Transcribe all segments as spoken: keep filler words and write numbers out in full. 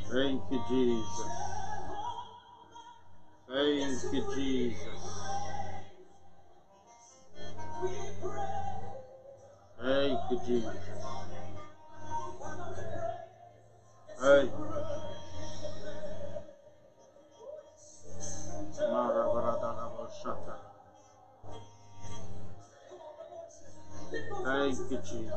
Thank you, Jesus. Thank you, Jesus. Thank you, Jesus. Thank you. Thank you, Jesus.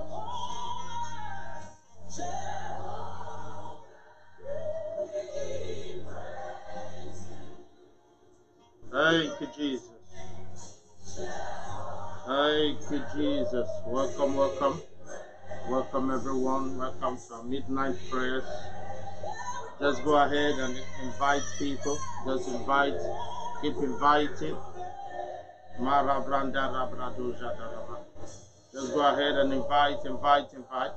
Thank you, Jesus. Thank you, Jesus. Welcome, welcome. Welcome, everyone. Welcome to our midnight prayers. Just go ahead and invite people. Just invite. Keep inviting. Just go ahead and invite, invite, invite.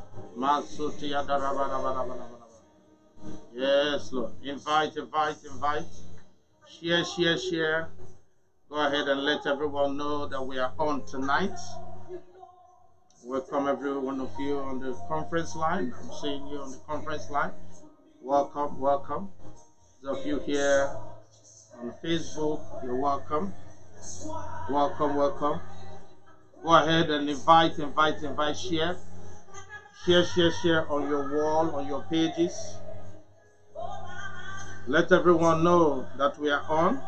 Yes, Lord. Invite, invite, invite. Share, share, share. Go ahead and let everyone know that we are on tonight. Welcome every one of you on the conference line. I'm seeing you on the conference line. Welcome, welcome. Those of you here on Facebook, you're welcome. Welcome, welcome. Go ahead and invite, invite, invite, share. Share, share, share on your wall, on your pages. Let everyone know that we are on.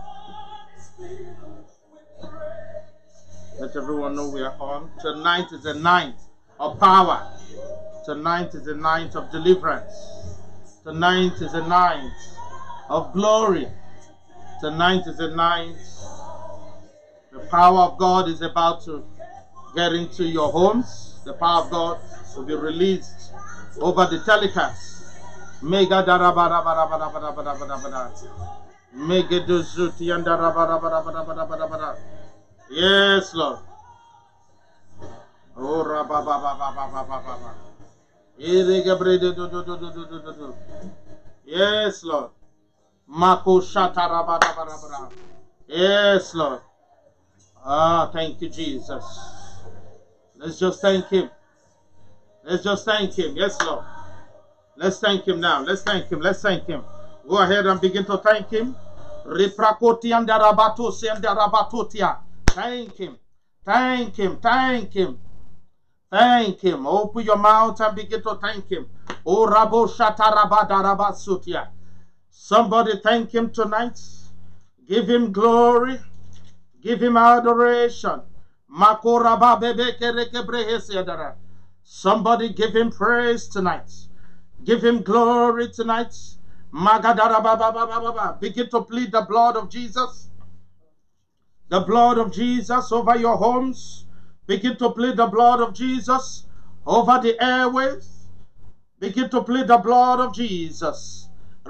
Let everyone know we are on. Tonight is the night of power. Tonight is the night of deliverance. Tonight is the night of glory. Tonight is the night. The power of God is about to get into your homes. The power of God will be released over the telecast. Mega darabarabarabarabarabarabarabara. Mega duzuti andarabarabarabarabarabarabara. Yes, Lord. Oh, rababababababababa. Yes, Lord. Mako shatarabarabarabara. Yes, Lord. Ah, thank you, Jesus. Let's just thank Him. Let's just thank Him. Yes, Lord. Let's thank Him now. Let's thank Him. Let's thank Him. Go ahead and begin to thank Him. Thank Him. Thank Him. Thank Him. Thank Him. Open your mouth and begin to thank Him. Oh, Rabo Shatarabadarabatsutia. Somebody thank Him tonight. Give Him glory. Give Him adoration. Somebody give Him praise tonight. Give Him glory tonight. Begin to plead the blood of Jesus. The blood of Jesus over your homes. Begin to plead the blood of Jesus over the airways. Begin to plead the blood of Jesus.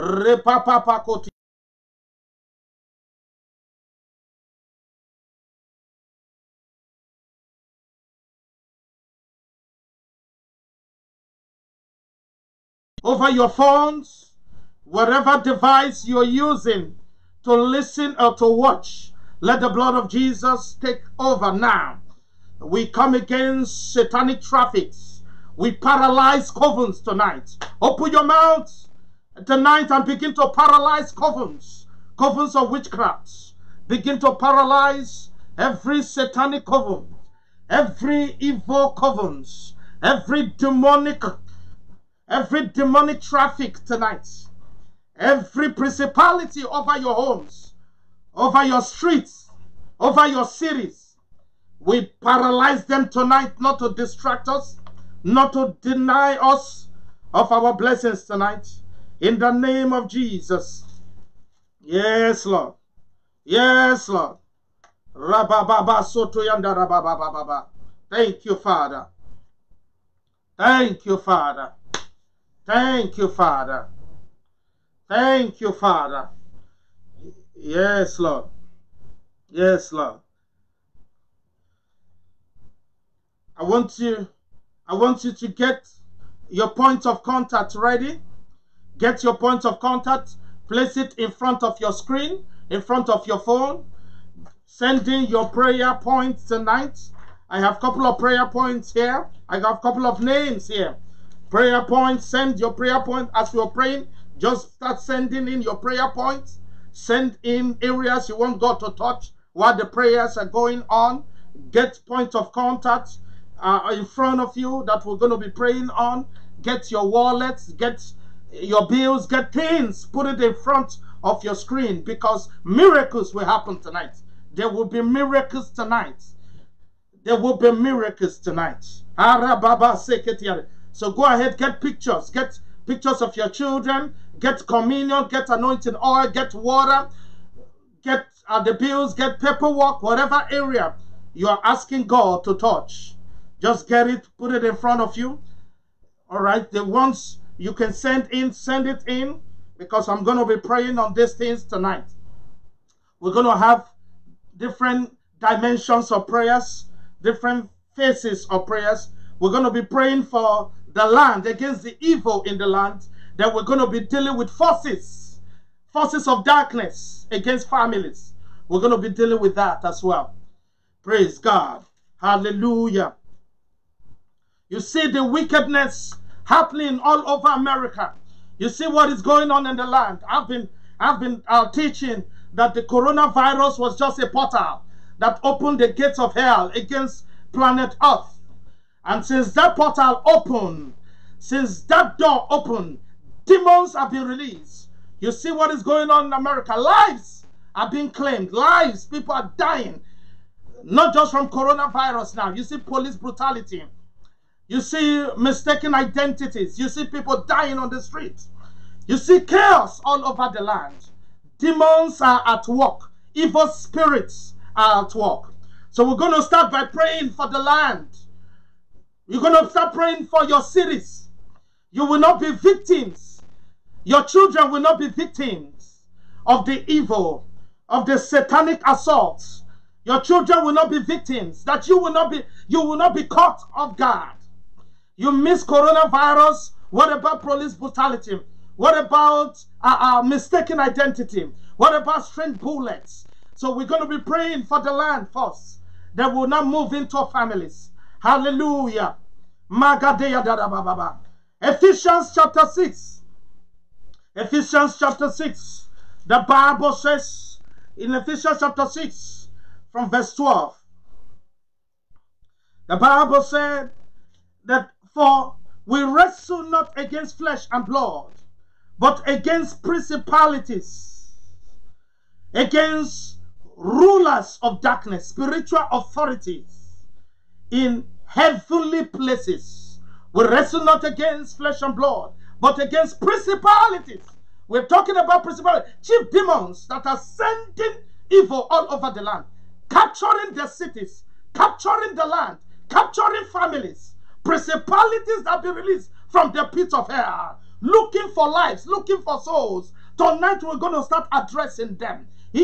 Over your phones, whatever device you're using to listen or to watch, let the blood of Jesus take over now. We come against satanic traffics. We paralyze covens tonight. Open your mouth tonight and begin to paralyze covens. Covens of witchcraft. Begin to paralyze every satanic coven. Every evil covens. Every demonic Every demonic traffic tonight. Every principality over your homes, over your streets, over your cities. We paralyze them tonight, not to distract us, not to deny us of our blessings tonight. In the name of Jesus. Yes, Lord. Yes, Lord. Thank you, Father. Thank you, Father. Thank you, Father. Thank you, Father. Yes, Lord. Yes, Lord. I want you, I want you to get your point of contact ready. Get your point of contact. Place it in front of your screen, in front of your phone. Send in your prayer points tonight. I have a couple of prayer points here. I have a couple of names here. Prayer points, send your prayer point as you're praying. Just start sending in your prayer points. Send in areas you want God to touch while the prayers are going on. Get points of contact uh, in front of you that we're going to be praying on. Get your wallets, get your bills, get things. Put it in front of your screen, because miracles will happen tonight. There will be miracles tonight. There will be miracles tonight. So go ahead, get pictures. Get pictures of your children. Get communion. Get anointing oil. Get water. Get uh, the bills. Get paperwork. Whatever area you are asking God to touch, just get it. Put it in front of you. All right. The ones you can send in, send it in, because I'm going to be praying on these things tonight. We're going to have different dimensions of prayers, different phases of prayers. We're going to be praying for the land, against the evil in the land. Then we're going to be dealing with forces, forces of darkness against families. We're going to be dealing with that as well. Praise God. Hallelujah. You see the wickedness happening all over America. You see what is going on in the land. I've been, I've been uh, teaching that the coronavirus was just a portal that opened the gates of hell against planet Earth. And since that portal opened, since that door opened, demons have been released. You see what is going on in America. Lives are being claimed. Lives, people are dying. Not just from coronavirus now. You see police brutality. You see mistaken identities. You see people dying on the streets. You see chaos all over the land. Demons are at work. Evil spirits are at work. So we're going to start by praying for the land. You're going to start praying for your cities. You will not be victims. Your children will not be victims of the evil, of the satanic assaults. Your children will not be victims. That you will not be, you will not be caught off guard. You miss coronavirus. What about police brutality? What about uh, uh, mistaken identity? What about strange bullets? So we're going to be praying for the land first, that will not move into families. Hallelujah. Ephesians chapter six. Ephesians chapter six. The Bible says in Ephesians chapter six from verse twelve. The Bible said that for we wrestle not against flesh and blood, but against principalities, against rulers of darkness, spiritual authorities in heavenly places. We wrestle not against flesh and blood, but against principalities. We're talking about principalities, chief demons that are sending evil all over the land, capturing the cities, capturing the land, capturing families. Principalities that be released from the pit of hell, looking for lives, looking for souls. Tonight we're going to start addressing them. The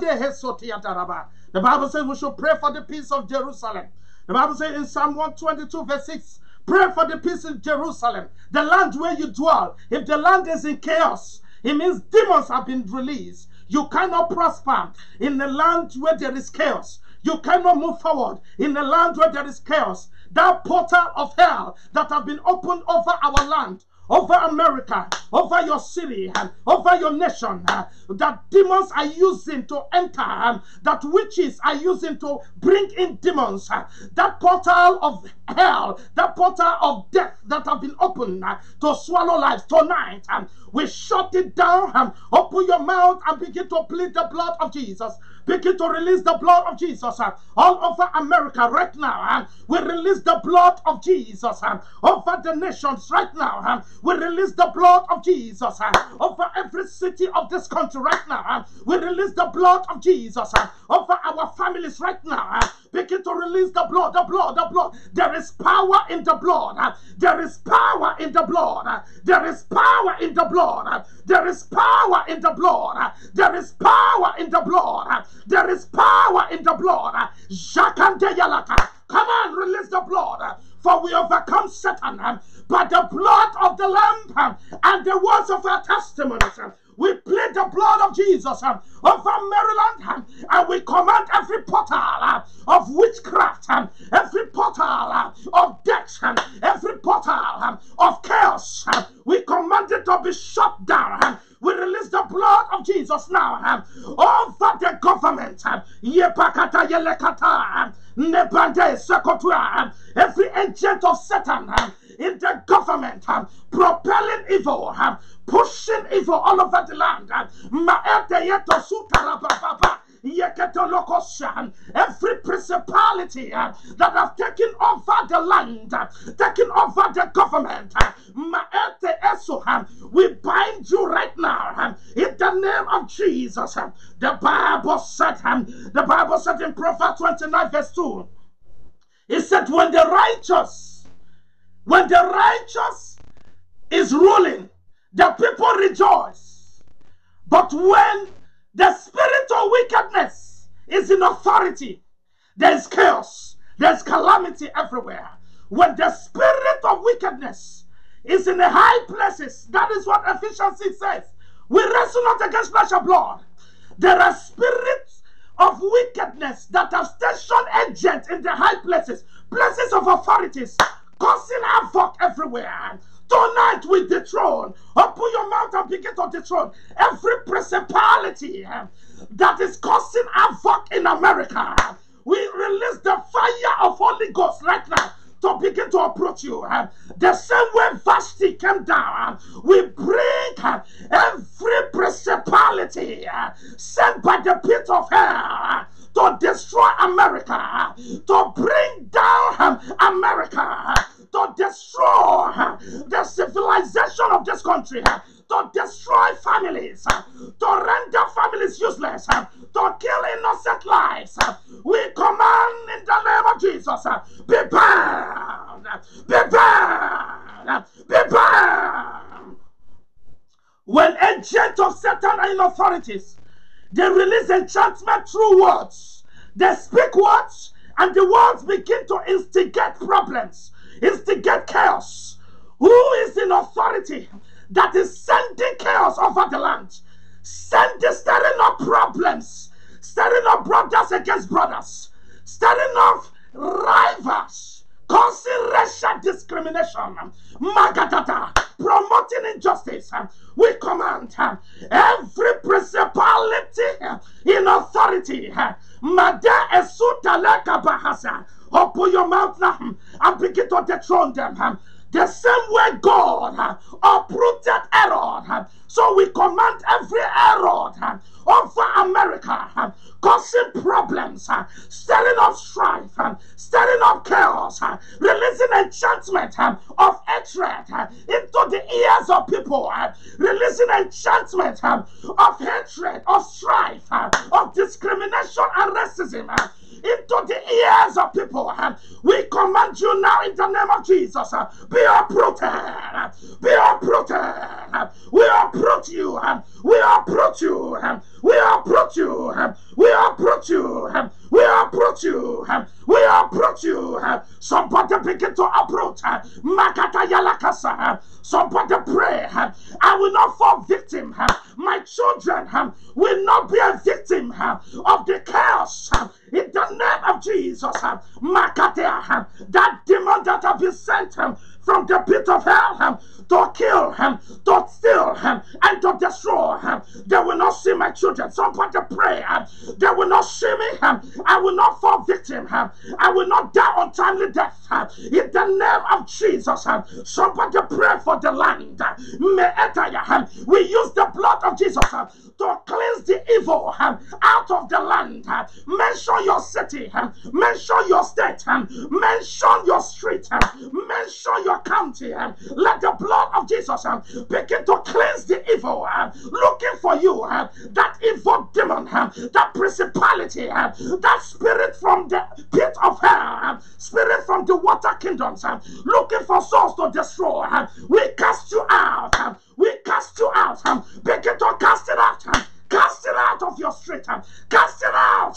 Bible says we should pray for the peace of Jerusalem. The Bible says in Psalm one twenty-two verse six, pray for the peace in Jerusalem, the land where you dwell. If the land is in chaos, it means demons have been released. You cannot prosper in the land where there is chaos. You cannot move forward in the land where there is chaos. That portal of hell that have been opened over our land, over America, over your city, and over your nation, uh, that demons are using to enter, um, that witches are using to bring in demons, uh, that portal of hell, that portal of death that have been opened uh, to swallow lives tonight, um, we shut it down. Um, open your mouth and begin to plead the blood of Jesus. Begin to release the blood of Jesus uh, all over America right now. Uh, we release the blood of Jesus uh, over the nations right now. Uh, we release the blood of Jesus uh, over every city of this country right now. Uh, we release the blood of Jesus uh, over our families right now. Uh, begin to release the blood, the blood, the blood. There is power in the blood. Uh, there is power in the blood. Uh, there is power in the blood. Uh, there is power in the blood. Uh, there is power in the blood. Uh, there is power in the blood. Uh, Come on, release the blood. Uh, for we overcome Satan uh, by the blood of the Lamb uh, and the words of our testimonies. Uh, We plead the blood of Jesus um, over Maryland, um, and we command every portal uh, of witchcraft, um, every portal uh, of death, um, every portal um, of chaos. Um, we command it to be shut down. Yelekata, Nebande Sekotua, every agent of Satan in the government, propelling evil, pushing evil all over the land. Every principality uh, that have taken over the land, uh, taken over the government, uh, we bind you right now uh, in the name of Jesus. Uh, the Bible said, um, the Bible said in Proverbs twenty-nine verse two, it said, when the righteous, when the righteous is ruling, the people rejoice. But when the spirit of wickedness is in authority, there is chaos, there is calamity everywhere. When the spirit of wickedness is in the high places, that is what Ephesians six says. We wrestle not against flesh and blood. There are spirits of wickedness that have stationed agents in the high places, places of authorities, causing havoc everywhere. Tonight we dethrone. Open your mouth and begin to dethrone every principality that is causing havoc in America. We release the fire of Holy Ghost right now to begin to approach you. The same way Vashti came down, we bring every principality sent by the pit of hell to destroy America, to bring down America, to destroy the civilization of this country, to destroy families, to render families useless, to kill innocent lives. We command in the name of Jesus, be bound, be bound, be bound. When agents of Satan are in authorities, they release enchantment through words. They speak words, and the words begin to instigate problems, instigate chaos. Who is in authority that is sending chaos over the land, sending, stirring up problems, stirring up brothers against brothers, stirring up rivals, causing racial discrimination, magadata, promoting injustice? We command every principality in authority, Mada Esutaleka Bahasa, open your mouth now and begin to dethrone them. The same way God uprooted Herod, so we command every Herod over America, causing problems, stirring up strife, stirring up chaos, releasing enchantment of hatred into the ears of people, releasing enchantment of hatred, of strife, of discrimination and racism into the ears of people. We command you now in the name of Jesus, be uprooted, be uprooted. We uproot you, we uproot you, we uproot you, we uproot you, we uproot you, we uproot you. Somebody begin to uproot. Makata Yalakasa. Somebody pray. I will not fall victim. My children will not be a victim of the chaos. In the name of Jesus, Makata, that demon that have been sent from the pit of hell to kill him, to steal him, and to destroy him. They will not see my children. Somebody pray. They will not see me. I will not fall victim. I will not die untimely death. In the name of Jesus, somebody pray for the land. We use the blood of Jesus to cleanse the evil out of the land. Mention your city, mention your state, mention your street, mention your county. Let the blood of Jesus begin to cleanse the evil. Looking for you, that evil demon, that principality, that spirit from the pit of hell, spirit from the water kingdoms, looking for souls to destroy. We cast you out. We cast you out. Begin to cast it out. Cast it out of your street. Cast it out.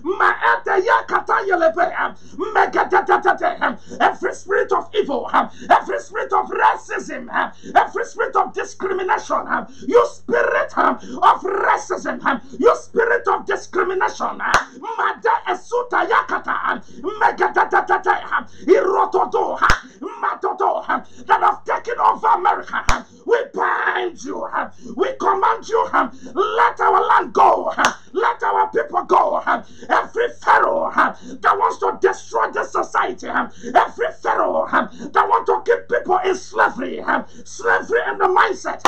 Every spirit of evil, every spirit of racism, every spirit of discrimination, you spirit of racism, you spirit of discrimination, that have taken over America. We bind you. We command you. Let our land go. Let our people go. Every pharaoh slavery in the mindset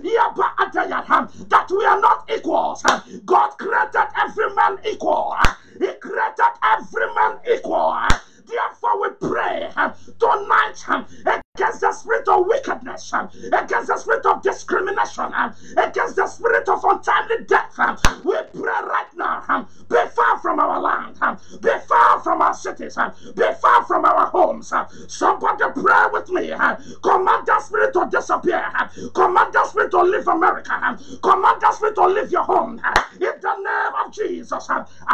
that we are not equals. God created every man equal. He created every man equal. Therefore, we pray tonight against the spirit of wickedness, against the spirit of discrimination, against the spirit of untimely death. We pray right now, be far from our land, be far from our cities, be far from our homes. Somebody pray with me. Command the spirit to disappear. Command the spirit to leave America. Command the spirit to leave your home. In the name of Jesus.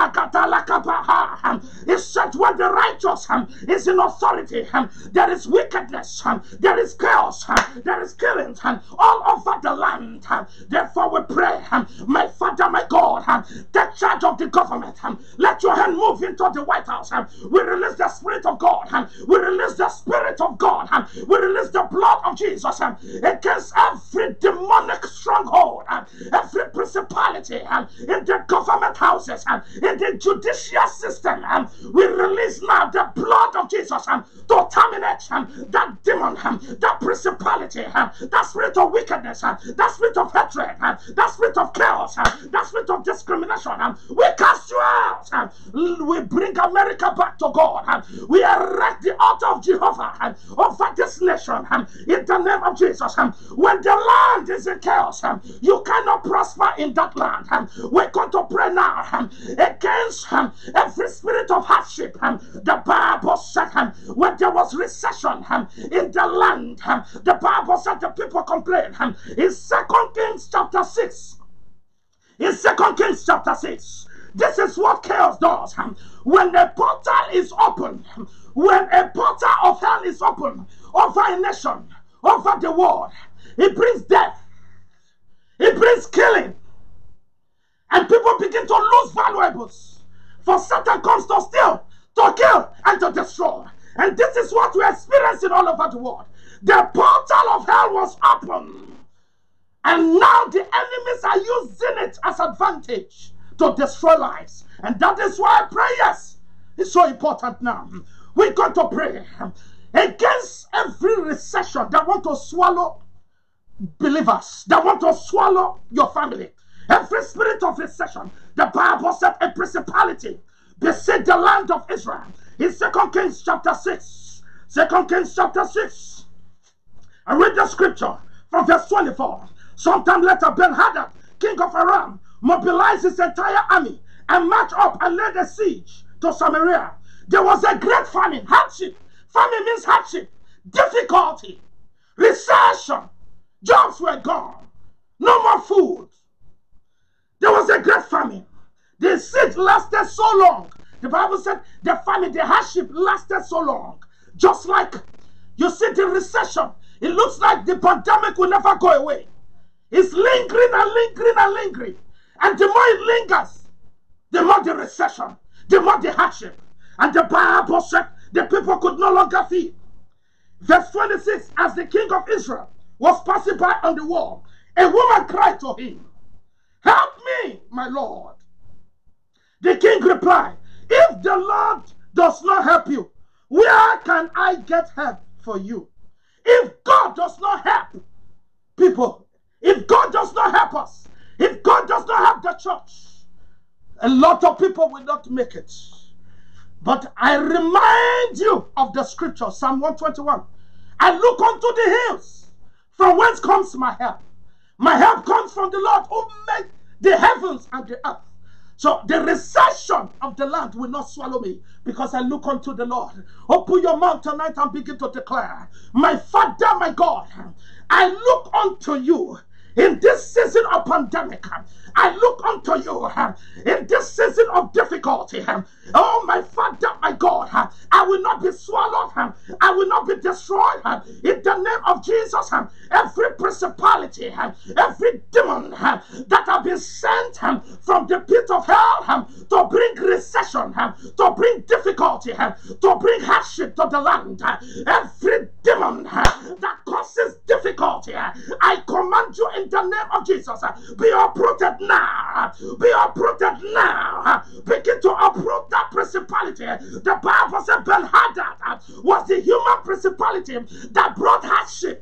It said when the righteous is in authority, there is wickedness, there is chaos, there is killing all over the land. Therefore we pray, my Father, my God, take charge of the government. Let your hand move into the White House. We release the Spirit of God. We release the Spirit of God. We release the blood of Jesus against every demonic stronghold, every principality in the government houses, in the judicial system. We release now the blood of Jesus to terminate that demon, that principality, that spirit of wickedness, that spirit of hatred, that spirit of chaos, that spirit of discrimination. We cast you out. We bring America back to God. We erect the altar of Jehovah over this nation in the name of Jesus. When the land is in chaos, you cannot prosper in that land. We're going to pray now against every spirit of hardship. The Bible said when there was recession in the land, the Bible said the people complained. In Second Kings chapter six, in Second Kings chapter six, this is what chaos does. When a portal is open, when a portal of hell is open over a nation, over the world, it brings death, it brings killing, and people begin to lose valuables. For Satan comes to steal, to kill, and to destroy. And this is what we're experiencing all over the world. The portal of hell was open, and now the enemies are using it as advantage to destroy lives. And that is why prayers is so important now. We're going to pray against every recession that want to swallow believers, that want to swallow your family. Every spirit of recession, the Bible said a principality besieged the land of Israel. In Second Kings chapter six, Second Kings chapter six, I read the scripture from verse twenty-four. Sometime later, Ben-Hadad, king of Aram, mobilized his entire army and marched up and laid a siege to Samaria. There was a great famine, hardship. Famine means hardship, difficulty, recession. Jobs were gone, no more food. There was a great famine. The siege lasted so long. The Bible said the famine, the hardship lasted so long. Just like you see the recession, it looks like the pandemic will never go away. It's lingering and lingering and lingering. And the more it lingers, the more the recession, the more the hardship. And the Bible said the people could no longer feed. Verse twenty-six, as the king of Israel was passing by on the wall, a woman cried to him, "Help me, my Lord." The king replied, "If the Lord does not help you, where can I get help for you?" If God does not help people, if God does not help us, if God does not help the church, a lot of people will not make it. But I remind you of the scripture, Psalm one twenty-one. I look unto the hills, from whence comes my help. My help comes from the Lord who made the heavens and the earth. So the recession of the land will not swallow me, because I look unto the Lord. Open your mouth tonight and begin to declare, my Father, my God, I look unto you in this season of pandemic. I look unto you in this season of difficulty. Oh, my Father, my God, I will not be swallowed. I will not be destroyed. In the name of Jesus, every principality, every demon that have been sent from the pit of hell to bring recession, to bring difficulty, to bring hardship to the land, every demon that causes difficulty, I command you in the name of Jesus, be uprooted now. Be uprooted now. Begin to uproot that principality. The Bible said Ben-Hadad was the human principality that brought hardship.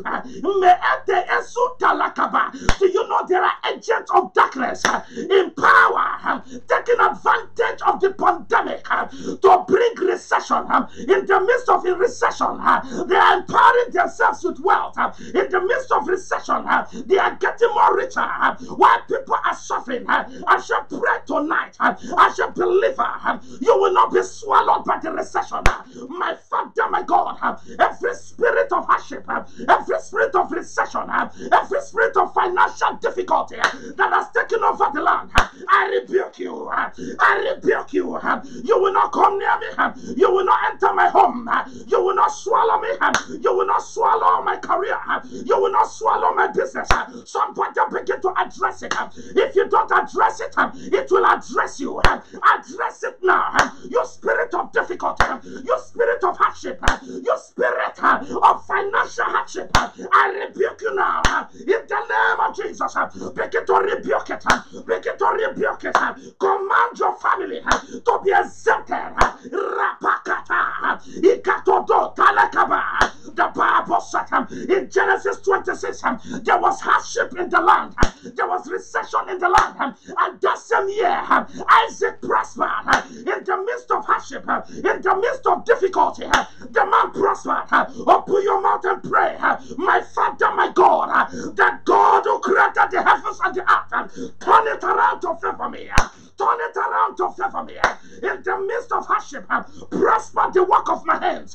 Do you know there are agents of darkness in power taking advantage of the pandemic to bring recession? In the midst of a recession, they are empowering themselves with wealth. In the midst of recession, they are getting more richer. While people are suffering, I shall pray tonight. I shall believe you will not be swallowed by the recession. My Father, my God, every spirit of hardship, every spirit of recession, every spirit of financial difficulty that has taken over the land, I rebuke you. I rebuke you. You will not come near me. You will not enter my home. You will not swallow me. You will not swallow my career. You will not swallow my business. Somebody begin to address it. If you don't address it, it will address you. Address it now. You spirit of difficulty, you spirit of hardship, you spirit of financial hardship, I rebuke you now. In the name of Jesus, begin to rebuke it. Begin to rebuke it. Command your family to be exempted. Rapakata, ikatodo, talakaba. The Bible said in Genesis twenty-six, there was hardship in the land, there was recession in the land, and that same year, Isaac prospered. In the midst of hardship, in the midst of difficulty, the man prospered. Open your mouth and pray. My Father, my God, that God who created the heavens and the earth, turn it around to favor me. Turn it around to favor me. In the midst of hardship, prosper the work of my hands.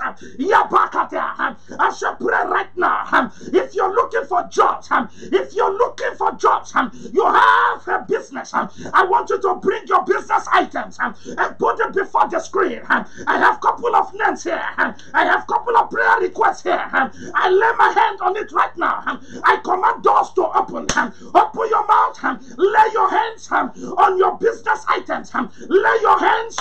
I shall pray right now. If you're looking for jobs, if you're looking for jobs, you have a business. I want you to bring your business items and put it before the screen. I have a couple of names here. I have a couple of prayer requests here. I lay my hand on it right now. I command doors to open. Open your mouth. Lay your hands on your business items. Lay your hands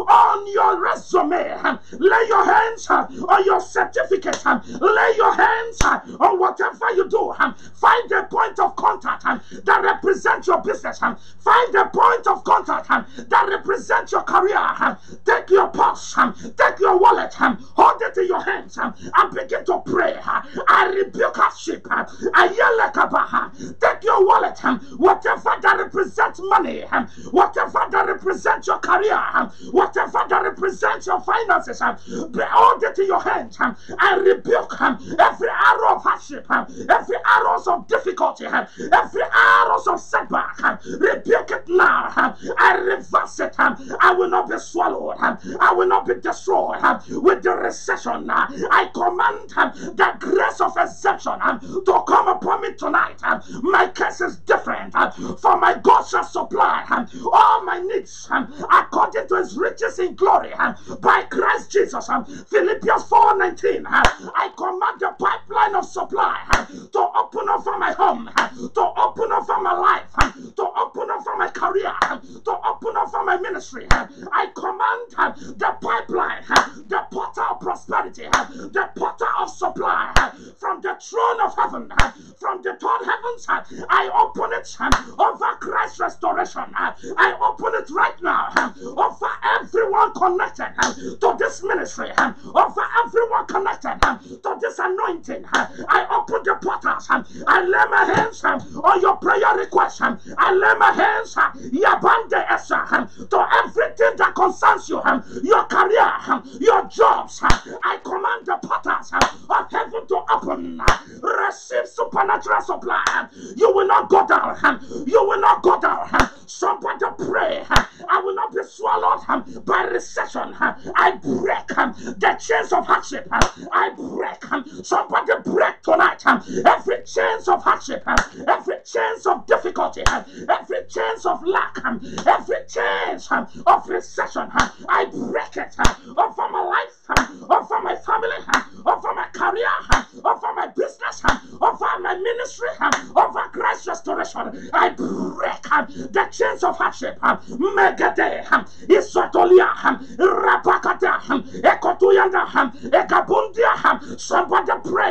on your resume. Lay your hands on your certificate. Lay your hands on whatever you do. Find a point of contact that represents your business. Find a point of contact that represents your career. Take your purse, take your wallet, hold it in your hands, and begin to pray. I rebuke hardship. I yell like a Take your wallet, whatever that represents money, whatever that represents your career, whatever that represents your finances, hold it in your hands. I rebuke every arrow of hardship, every arrows of difficulty, every arrows of setback. Rebuke it now. I reverse it. I will not be swallowed. I will not be destroyed with the recession. I command the grace of exemption to come upon me tonight. My case is different, for my God shall supply all my needs according to his riches in glory by Christ Jesus. Philippians four nineteen. I command the pipeline of supply to open over my home, to open over my life, to open over my career, to open over my ministry. I command the pipeline, the portal of prosperity, the portal of supply from the throne of heaven, from the third heavens. I open it over Christ's restoration. I open it right now over everyone connected to this ministry, over everyone connected to this anointing. I open the portals. I lay my hands on your prayer request. I lay my hands to everything that concerns you, your career, your jobs. I command the portals of heaven to open. Receive supernatural supply. You will not go down. You will not go down. Somebody pray. I will not be swallowed by recession. I break the chains of hardship. I break. Somebody break tonight. Every chains of hardship, every chains of difficulty, every chains of lack, every chains of recession. I break it over my life, over my family, over my career, over my business, over my ministry, over Christ's restoration. I break the chains of hardship. Megade, Isotolia, Rapakata, Ekotuyanda, Ekabundia. Somebody pray.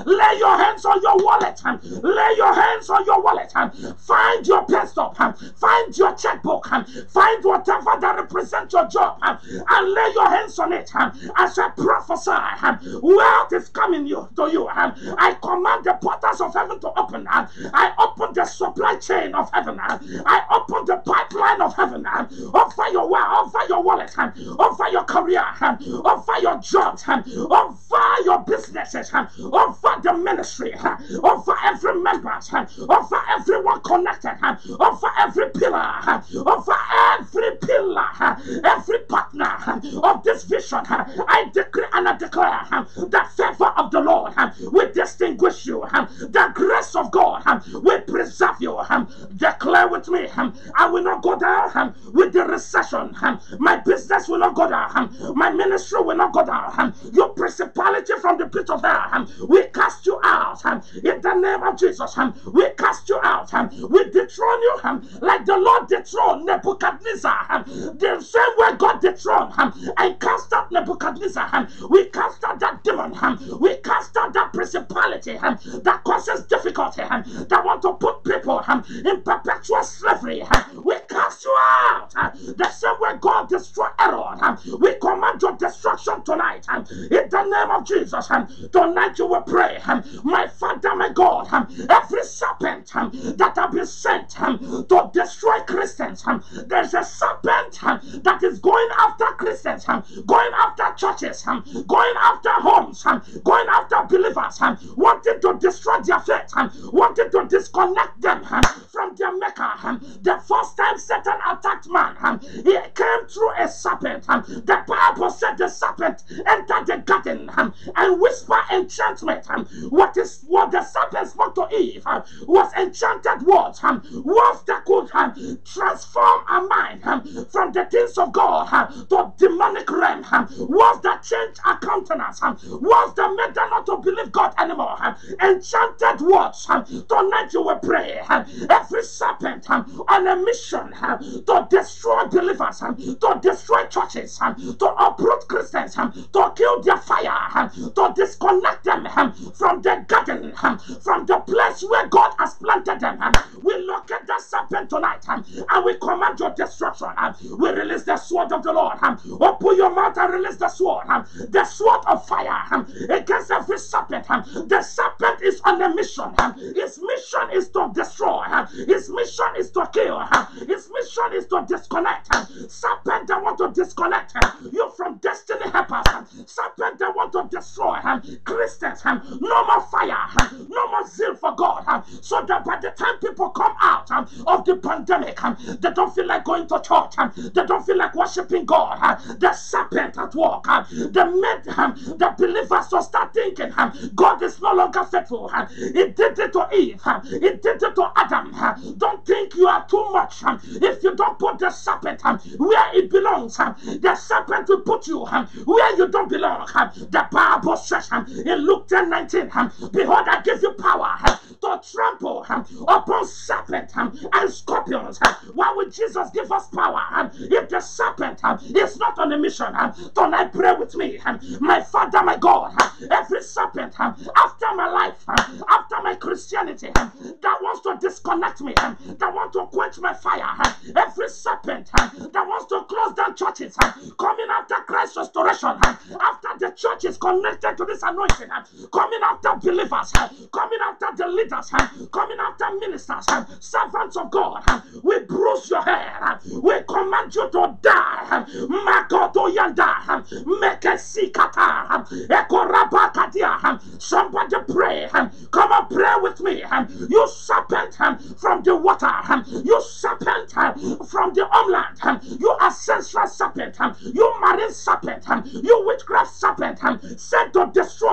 Lay your hands on your wallet. Lay your hands on your wallet. Find your pay stub. Find your checkbook. Find whatever that represents your job. And lay your hands on it. As I prophesy, wealth is coming you, to you. I command the portals of heaven to open. I open the supply chain of heaven. I open the pipeline of heaven. Over your wealth, over your wallet, over your career, over your jobs, over your businesses, over the ministry, over every member, over everyone connected, over every pillar, over every pillar, every partner of this vision. I decree and I declare the favor of the Lord will distinguish you. The grace of God will preserve you. Declare with me, I will not go down with the recession. My business will not go down. My ministry will not go down. Your principality from the pit of hell, we cast you out in the name of Jesus. We cast you out. We dethrone you like the Lord dethroned Nebuchadnezzar. The same way God dethroned and cast out Nebuchadnezzar. We cast out that demon. We cast out that principality that causes difficulty, that want to put people in perpetual slavery. We cast you out. The same way God destroyed Aaron. We command your destruction tonight in the name of Jesus. Tonight you will pray, my Father, my God, every serpent that have been sent to destroy Christians. There's a serpent that is going after Christians, going after churches, going after homes, going after believers, wanting to destroy their faith, wanting to disconnect them from their maker. The first time Satan attacked man, he came through a serpent. The Bible said the serpent entered the garden and whispered enchantment. What is what the serpent spoke to Eve was enchanted words, words that could transform a mind from the things of God to demonic realm, words that changed our countenance, words that made them not to believe God anymore. Enchanted words. Tonight you will pray. Every serpent on a mission to destroy believers, to destroy churches, to uproot Christians, to kill their fire, to disconnect them from the garden, from the place where God has planted them. We look at that serpent tonight and we command your destruction. We release the sword of the Lord. Open your mouth and release the sword. The sword of fire against every serpent. The serpent is on a mission. His mission is to destroy. His mission is to kill. His mission is to disconnect. Serpent that want to disconnect you from destiny helpers. Serpent that want to destroy Christians. No more fire. No more zeal for God. So that by the time people come out of the pandemic, they don't feel like going to church. They don't feel like worshiping God. The serpent at work. They made the believers to start thinking God is no longer faithful. He did it to Eve. He did it to Adam. Don't think you are too much. If you don't put the serpent where it belongs, the serpent will put you where you don't belong. The Bible says in Luke ten nineteen, behold, I give you power to trample upon serpents and scorpions. Why would Jesus give us power if the serpent is not on a mission? Don't I pray with me? My Father, my God, every serpent after my life, after my Christianity, that wants to disconnect me, that wants to quench my fire, every serpent that wants to close down churches, coming after Christ's restoration, after the church is connected to this anointing, coming after believers, coming after the leaders, coming after ministers, servants of God, we bruise your head, we command you to die. Makoto yanda, make a sikata, ekorabakadia. Somebody pray, come on, pray with me. You serpent from the water, you serpent from the homeland, you ancestral serpent, you marine serpent, you witchcraft serpent, sent to destroy.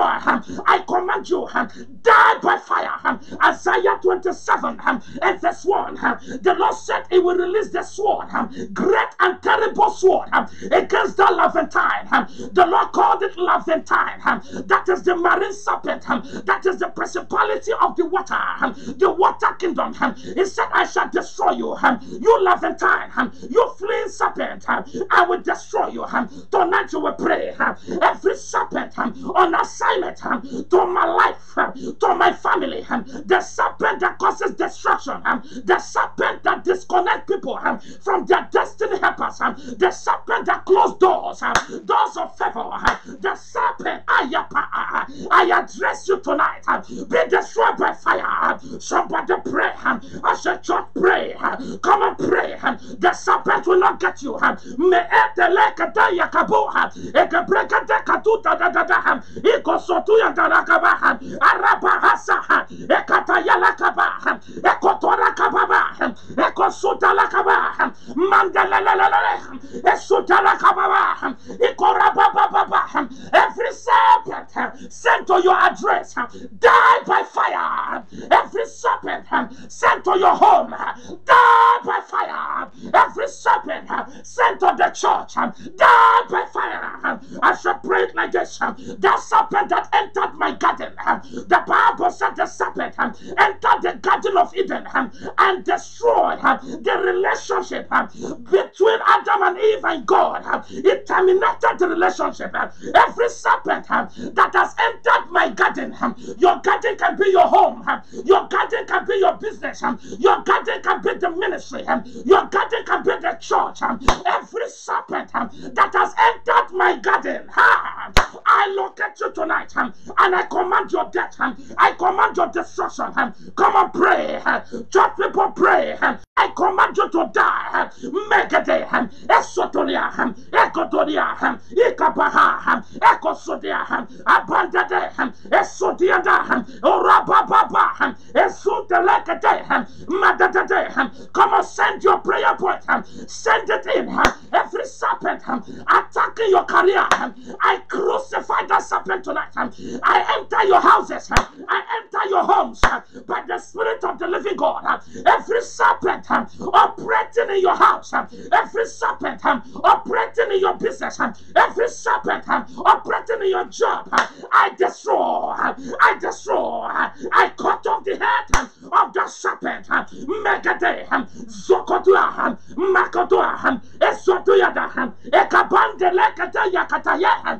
I command you, die by fire. Isaiah twenty-seven and verse one. The Lord said He will release the sword, great and terrible sword, against the Levantine. The Lord called it Levantine. That is the marine serpent. That is the principality authority of the water, the water kingdom. He said, I shall destroy you. You Levantine, you fleeing serpent, I will destroy you. Tonight you will pray. Every serpent on assignment to my life, to my family, the serpent that causes destruction, the serpent that disconnects people from their destiny helpers, the serpent that closes doors, doors of favor, the serpent, I address you tonight. Be destroyed by fire. Somebody pray. I said, church, pray. Come and pray. The serpent will not get you. Me ete leke da yakabu. Eke breke de katuta da da da. Iko sotu ya da rakaba. Araba hasa. Ekata ya lakaba. Eko tora kababa. Eko suta lakaba. Mandela la la la. Esuta lakaba. Iko rababa. Every serpent sent to your address, die by fire. Every serpent sent to your home, die by fire. Every serpent sent to the church, die by fire. I shall pray it like this. That serpent that entered my garden, the Bible said the serpent entered the garden of Eden and destroyed the relationship between Adam and Eve and God. It terminated the relationship. Every serpent that has entered my garden, your garden can be your home, your garden can be your business, your garden can be the ministry, your garden can be the church. Every serpent that has entered my garden, I look at you tonight and I command your death, I command your destruction. Come on, pray. Church people, pray. I command you to die. Megade, Esotoria, Ekotoria, Ikabaha, Ekosodia, Abandade, Esodiada, Orababa, Esudelekade, Madadade. Come on, send your prayer point. Send it in. Every serpent attacking your career, I crucify that serpent tonight. I enter your houses. I enter your homes by the Spirit of the living God. Every serpent operating in your house, every serpent operating in your business, every serpent operating in your job, I destroy, I destroy, I cut off the head of the serpent. Megade, Zokotua, Makotua, Esotuyada, Ekabande Lekata Yakataya,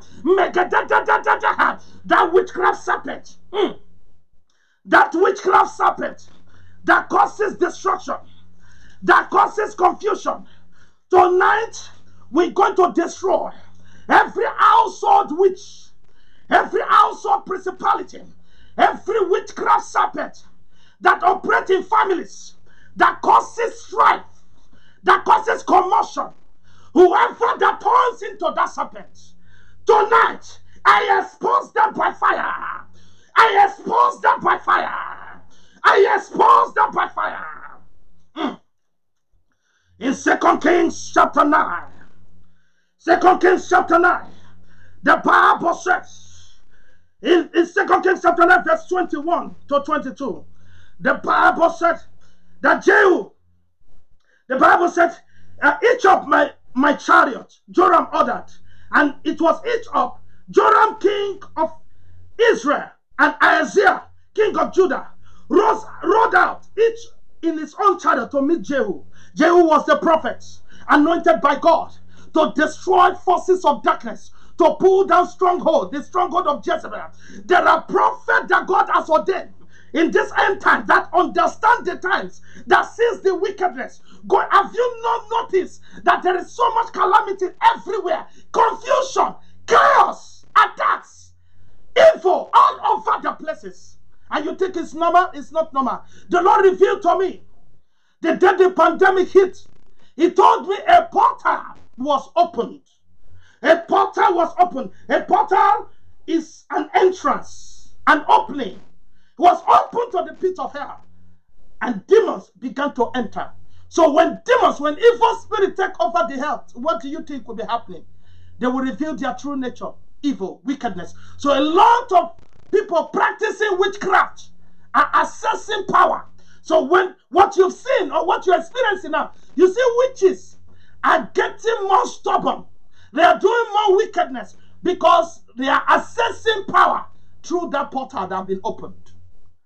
Megada, that witchcraft serpent, mm. that witchcraft serpent that causes destruction, that causes confusion. Tonight, we're going to destroy every household witch, every household principality, every witchcraft serpent that operates in families, that causes strife, that causes commotion. Whoever that turns into that serpent, tonight, I expose them by fire. I expose them by fire. I expose them by fire. Mm. In Second Kings chapter nine, Second Kings chapter nine, the Bible says, in, in Second Kings chapter nine, verse twenty-one to twenty-two, the Bible said that Jehu, the Bible said, uh, each of my, my chariot, Joram ordered, and it was each of Joram, king of Israel, and Ahaziah, king of Judah, rose, rode out, each in his own chariot to meet Jehu. Jehu was the prophet, anointed by God to destroy forces of darkness, to pull down stronghold, the stronghold of Jezebel. There are prophets that God has ordained in this end time that understand the times, that sees the wickedness. God, have you not noticed that there is so much calamity everywhere? Confusion, chaos, attacks, evil all over the places. And you think it's normal? It's not normal. The Lord revealed to me the day the pandemic hit. He told me a portal was opened. A portal was opened. A portal is an entrance, an opening. It was opened to the pit of hell. And demons began to enter. So when demons, when evil spirits take over the health, what do you think will be happening? They will reveal their true nature, evil, wickedness. So a lot of people practicing witchcraft are accessing power. So when what you've seen or what you're experiencing now, you see witches are getting more stubborn. They are doing more wickedness because they are accessing power through that portal that have been opened.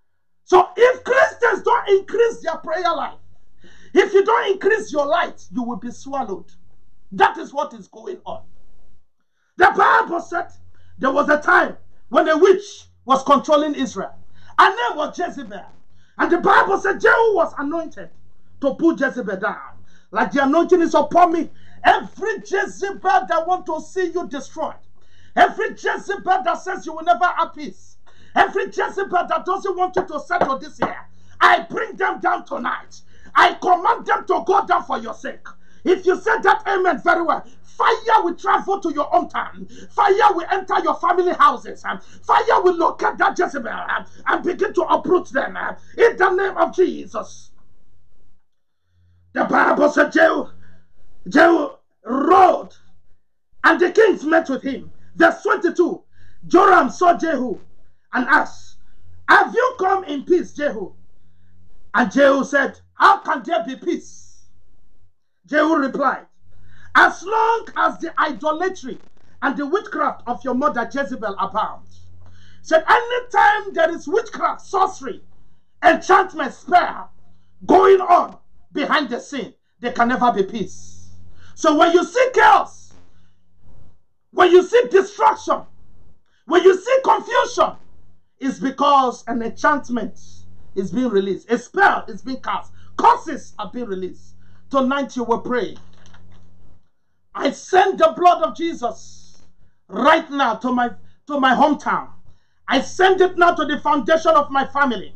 So if Christians don't increase their prayer life, if you don't increase your light, you will be swallowed. That is what is going on. The Bible said there was a time when a witch was controlling Israel. Her name was Jezebel. And the Bible said Jehu was anointed to put Jezebel down. Like the anointing is upon me. Every Jezebel that wants to see you destroyed. Every Jezebel that says you will never have peace. Every Jezebel that doesn't want you to settle this year. I bring them down tonight. I command them to go down for your sake. If you said that amen very well, fire will travel to your hometown. Fire will enter your family houses. Fire will locate that Jezebel and begin to uproot them in the name of Jesus. The Bible said Jehu, Jehu rode and the kings met with him. Verse twenty-two, Joram saw Jehu and asked, have you come in peace, Jehu? And Jehu said, how can there be peace? Jehu replied, as long as the idolatry and the witchcraft of your mother Jezebel abound. Said anytime there is witchcraft, sorcery, enchantment, spell going on behind the scene, there can never be peace. So when you see chaos, when you see destruction, when you see confusion, it's because an enchantment is being released. A spell is being cast. Curses are being released. Tonight you will pray. I send the blood of Jesus right now to my, to my hometown. I send it now to the foundation of my family.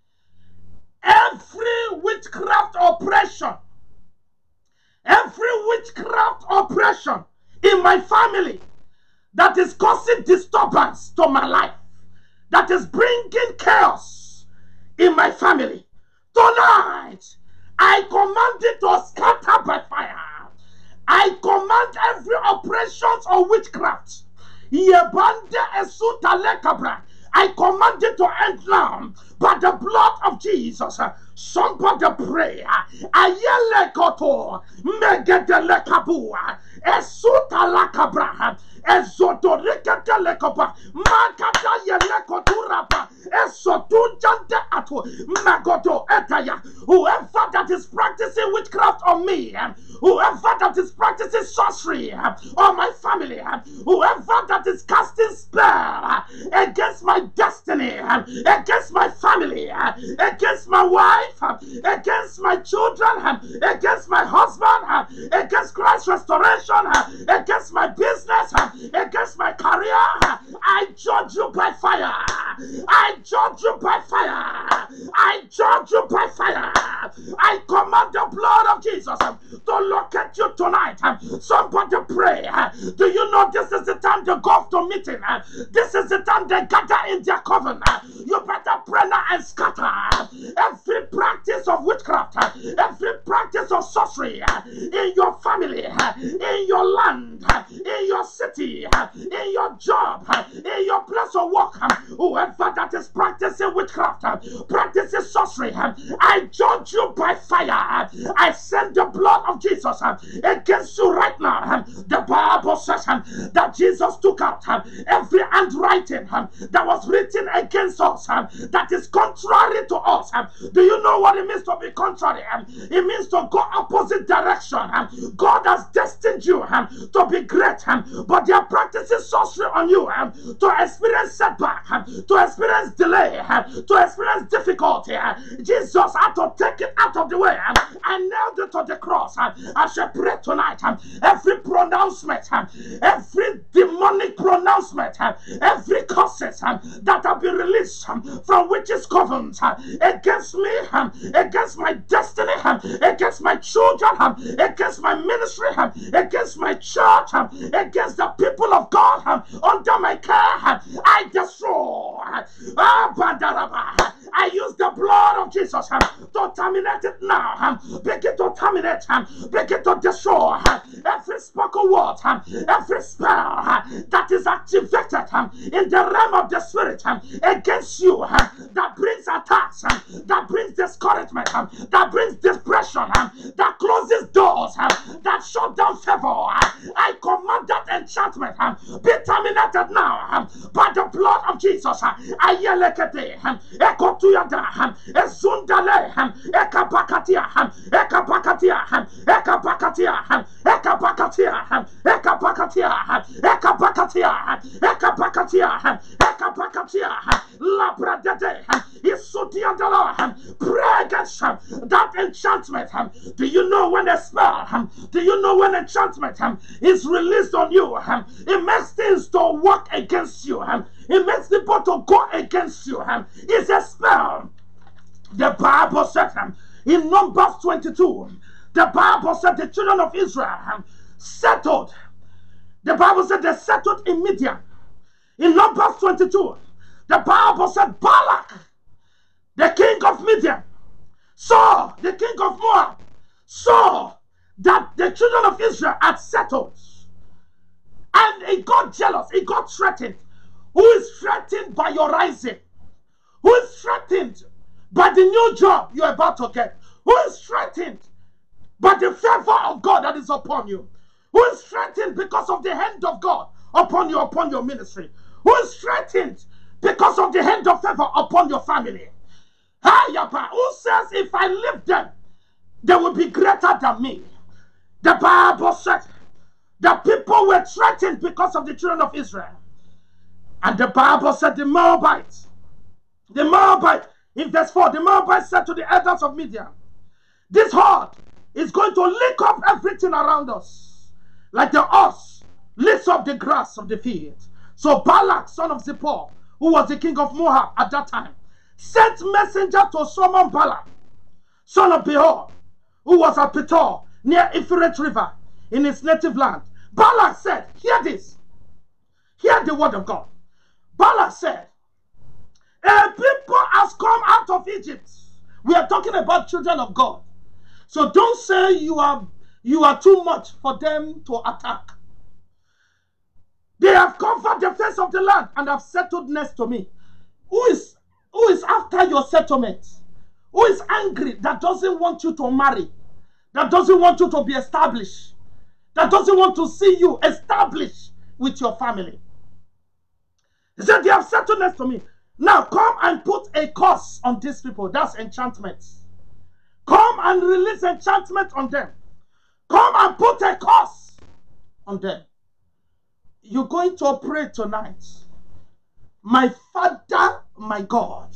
Every witchcraft oppression, every witchcraft oppression in my family that is causing disturbance to my life, that is bringing chaos in my family, tonight I command it to scatter by fire. I command every oppression of witchcraft. I command it to end now by the blood of Jesus. Somebody pray. Ayele koto megedele kabua esuta lakabra ezotorike telekopa makata yele koturapa esotunjante atu magoto etaya. Whoever that is practicing witchcraft on me, whoever that is practicing sorcery on my family, whoever that is casting spell against my destiny, against my family, against my wife, against my children, against my husband, against Christ's restoration, against my business, against my career, I judge you by fire. I judge you by fire. I judge you by fire. I command the blood of Jesus to locate you tonight. Somebody pray. Do you know this is the time they go to meeting? This is the time they gather in their coven. You better pray now and scatter every practice of witchcraft, every practice of sorcery in your family, in your land, in your city, in your job, in your place of work. Whoever that is practicing witchcraft, practicing sorcery, I judge you by fire. I send the blood of Jesus against you right now. The Bible says that Jesus took out every handwriting that was written against us that is contrary to us. Do you know what it means to be contrary? It means to go opposite direction. God has destined you to be great, but they are practicing sorcery on you to experience setback, to experience delay, to experience difficulty. Jesus had to take it out of the way and nailed it to the cross. I shall pray tonight. Every pronouncement, every demonic pronouncement, every curses that have been released from witches' covens against me, against my destiny, against my children, against my ministry, against my church, against the people of God under my care, I destroy. I use the blood of Jesus to to terminate it now. Begin to terminate. Begin to destroy every spoken word, every spell that is activated in the realm of the spirit against you, that brings attacks, that brings discouragement, that brings depression, that closes doors, that shut down favor. I command that enchantment be terminated now by the blood of Jesus. Ayelekete, ekotuyada, ezundale, ekapakatia, ekapakatia, ekapakatia, ekapakatia, ekapakatia, ekapakatia, ekapakatia, ekapakatia, labradede, isutiandala. Pray against that enchantment. Do you know when a spell, do you know when enchantment is released on you? It makes things to work against you. It makes people to go against you. It's a spell. The Bible said in Numbers twenty-two, the Bible said the children of Israel settled. The Bible said they settled in Midian. In Numbers twenty-two, the Bible said Balak, the king of Midian, saw the king of Moab, saw that the children of Israel had settled. And he got jealous, he got threatened. Who is threatened by your rising? Who is threatened by the new job you're about to get? Who is threatened by the favor of God that is upon you? Who is threatened because of the hand of God upon you, upon your ministry? Who is threatened because of the hand of favor upon your family? Who says if I leave them, they will be greater than me? The Bible said the people were threatened because of the children of Israel. And the Bible said the Moabites, the Moabite, in verse four, the Moabite said to the elders of Midian, this horde is going to lick up everything around us, like the ox licks up the grass of the field. So Balak, son of Zippor, who was the king of Moab at that time, sent messenger to summon Balak, son of Beor, who was at Petor, near Euphrates River, in his native land. Balak said, hear this, hear the word of God. Balak said, a people has come out of Egypt. We are talking about children of God. So don't say you are, you are too much for them to attack. They have covered the face of the land and have settled next to me. Who is, who is after your settlement? Who is angry that doesn't want you to marry? That doesn't want you to be established? That doesn't want to see you established with your family? He said, they have settled next to me. Now come and put a curse on these people. That's enchantment. Come and release enchantment on them. Come and put a curse on them. You're going to pray tonight. My Father, my God,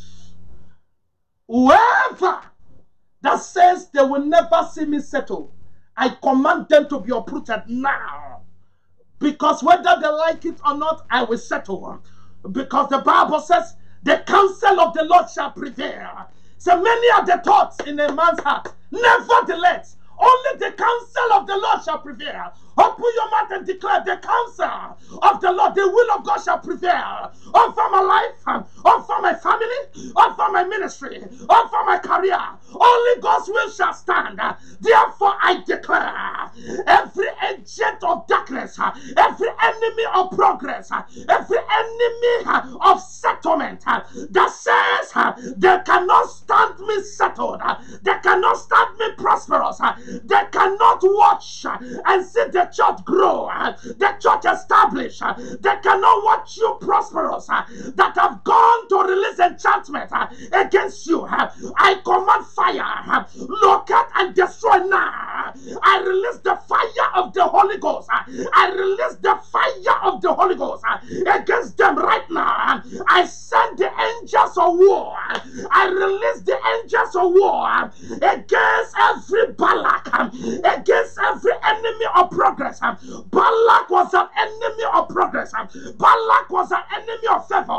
whoever that says they will never see me settle, I command them to be uprooted now. Because whether they like it or not, I will settle. Because the Bible says, the counsel of the Lord shall prevail. So many are the thoughts in a man's heart. Nevertheless, only the counsel of the Lord shall prevail. Open your mouth and declare the counsel of the Lord, the will of God shall prevail. Over my life, over my family, over my ministry, over my career. Only God's will shall stand. Therefore I declare, every agent of darkness, every enemy of progress, every enemy of settlement that says they cannot stand me settled, they cannot stand me prosperous, they cannot watch and see the church grow, the church established, they cannot watch you prosperous, that have gone to release enchantment against you. I command fire, locate and destroy now. I release the fire of the Holy Ghost. I release the fire of the Holy Ghost against them right now. I send the angels of war. I release the angels of war against every Balak, against every enemy of progress. Balak was an enemy of progress. Balak was an enemy of favor.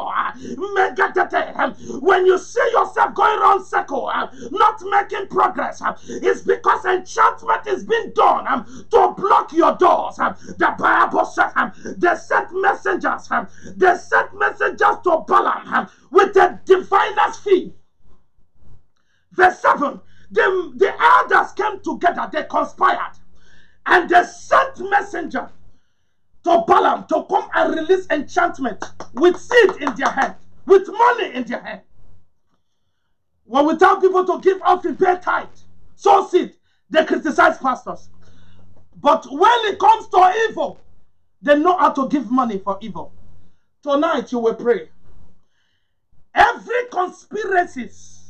When you see yourself going around circle, not making progress, it's because enchantment is being done to block your doors. The Bible said they sent messengers, they sent messengers to Balaam with a diviner's fee. Verse seven, The, the elders came together, they conspired, and they sent messenger to Balaam to come and release enchantment with seed in their hand, with money in their hand. When we tell people to give offering, pay tithe, sow seed, they criticize pastors. But when it comes to evil, they know how to give money for evil. Tonight you will pray. Every conspiracies,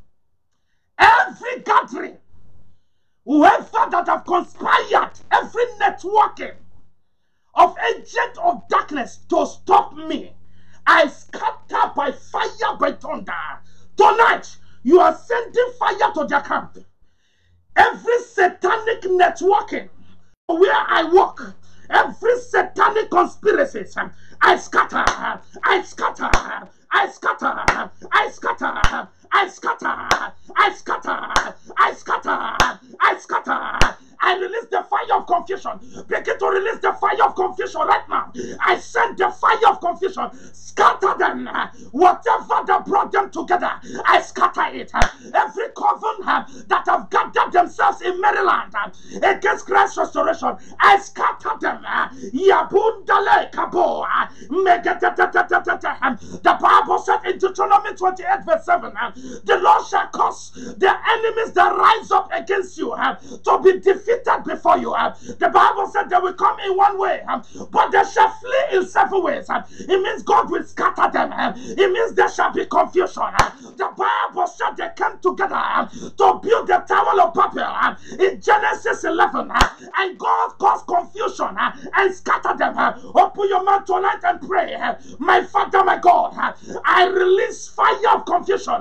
every gathering, whoever that have conspired, every networking of agent of darkness to stop me, I scatter by fire, by thunder. Tonight, you are sending fire to their camp. Every satanic networking where I walk, every satanic conspiracies, I scatter, I scatter, I scatter, I scatter, I scatter, I scatter, I scatter, I scatter. I release the fire of confusion. Begin to release the fire of confusion right now. I send the fire of confusion. Scatter them. Whatever that brought them together, I scatter it. Every coven that have gathered themselves in Maryland against Christ's restoration, I scatter them. Yabundale kabo. The Bible said in Deuteronomy twenty-eight verse seven, the Lord shall cause the enemies that rise up against you to be defeated before you. The Bible said they will come in one way, but they shall flee in seven ways. It means God will scatter them. It means there shall be confusion. The Bible said they came together to build the Tower of Babel in Genesis eleven, and God caused confusion and scattered them. Open your mouth tonight and pray. My Father, my God, I release fire of confusion.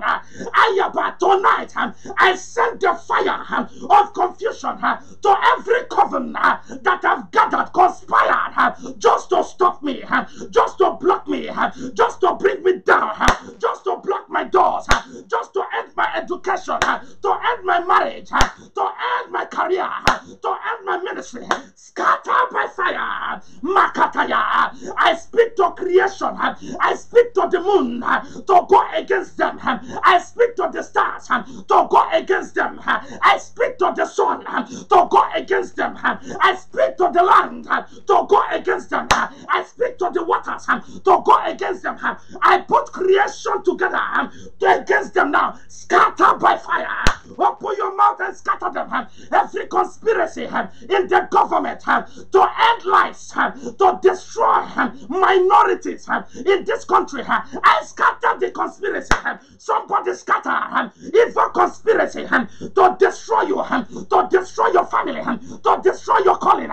I tonight I send the fire of confusion to every coven that have gathered, conspired just to stop me, just to block me, just to bring me down, just to block my doors, just to end my education, to end my marriage, to end my career, to end my ministry. Scatter by fire. Makataya. I speak to creation. I speak to the moon to go against them. I speak to the stars to go against them. I speak to the sun to go against them. I speak to the land to go against them. I speak to the waters to go against them. I put creation together against them now. Scatter by fire. Open your mouth and scatter them. Every conspiracy in the government to end lives, to destroy minorities in this country, I scatter the conspiracy. Somebody scatter evil conspiracy to destroy you, to destroy your family, to destroy your calling.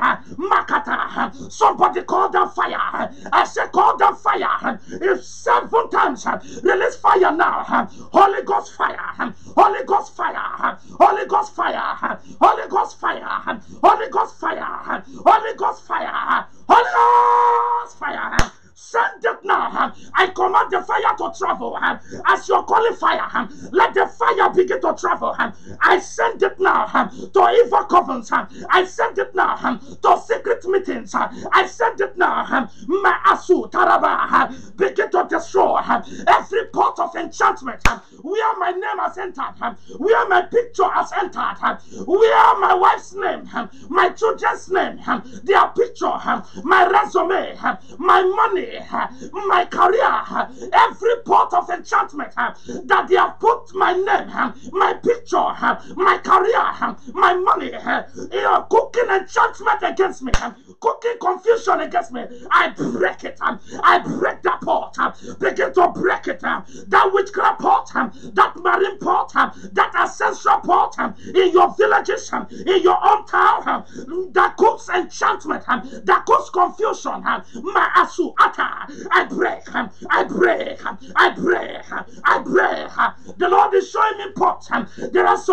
Makata. Somebody call down fire. I say call down fire. If seven times, release fire now. Holy Ghost fire. Holy Ghost fire. Holy Ghost fire. Holy Ghost fire. Holy Ghost fire. Holy Ghost fire. Holy Ghost fire. Send it now. I command the fire to travel. As you're calling fire, let the fire begin to travel. I send it now to evil covens. I send it now to secret meetings. I send it now. My Asu Taraba begin to destroy every part of enchantment where my name has entered, where my picture has entered, where my wife's name, my children's name, their picture, my resume, my money, my career, every part of enchantment that they have put my name, my picture, my career, my money, cooking enchantment against me, cooking confusion against me, I break it. I break that pot. Begin to break it. That witchcraft pot, that marine pot, that ancestral pot in your villages, in your own town, that cooks enchantment, that cooks confusion. My asu ata. I break. I break. I break. I break. The Lord is showing me pots. There are some sack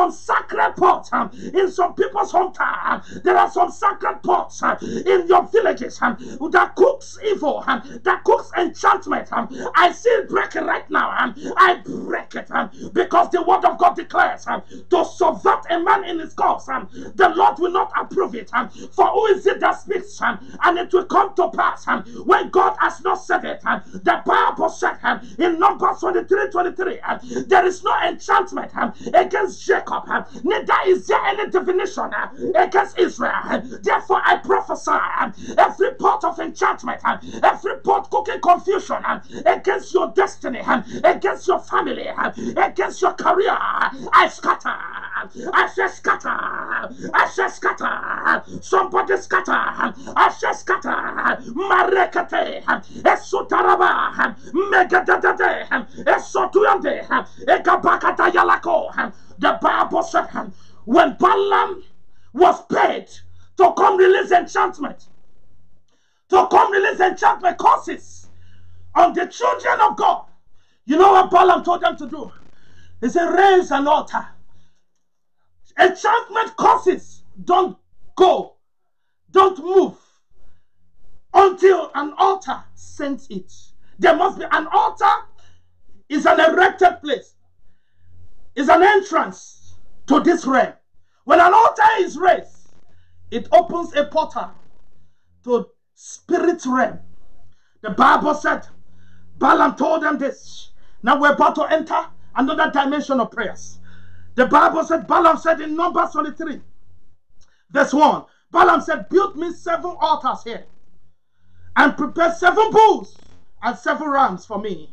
sacred pots um, in some people's hometown. There are some sacred pots um, in your villages um, that cooks evil, um, that cooks enchantment. Um, I see it breaking right now. Um, I break it um, because the word of God declares um, to subvert a man in his cause. Um, the Lord will not approve it. Um, for who is it that speaks? Um, and it will come to pass um, when God has not said it. Um, the Bible said um, in Numbers twenty-three twenty-three, um, there is no enchantment um, against Jacob, um, neither is there any divination uh, against Israel. Um, therefore, I prophesy um, every pot of enchantment, um, every pot cooking confusion um, against your destiny, um, against your family, um, against your career, I scatter. I say scatter. I say scatter. Somebody scatter. I say scatter. Marekate. Esutaraba. Megadadade. Esotuyande. Ekabakata yalako. The Bible said when Balaam was paid to come release enchantment, to come release enchantment curses on the children of God, you know what Balaam told them to do? He said, raise an altar. Enchantment curses don't go, don't move until an altar sends it. There must be an altar. Is an erected place. Is an entrance to this realm. When an altar is raised, it opens a portal to spirit realm. The Bible said, Balaam told them this. Now we're about to enter another dimension of prayers. The Bible said, Balaam said in Numbers twenty-three, verse one, Balaam said, build me seven altars here and prepare seven bulls and seven rams for me.